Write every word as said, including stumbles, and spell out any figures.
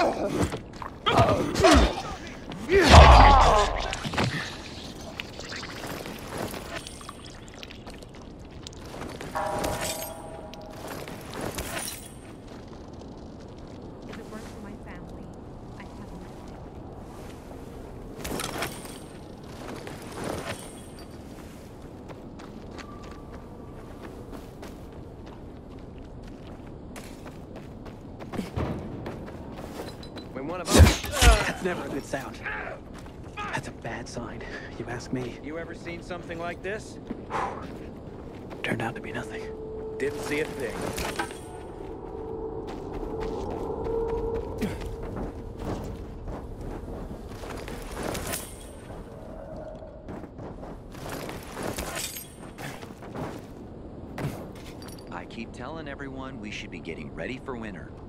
That's never a good sound. That's a bad sign, you ask me. You ever seen something like this? Turned out to be nothing. Didn't see a thing. I keep telling everyone we should be getting ready for winter.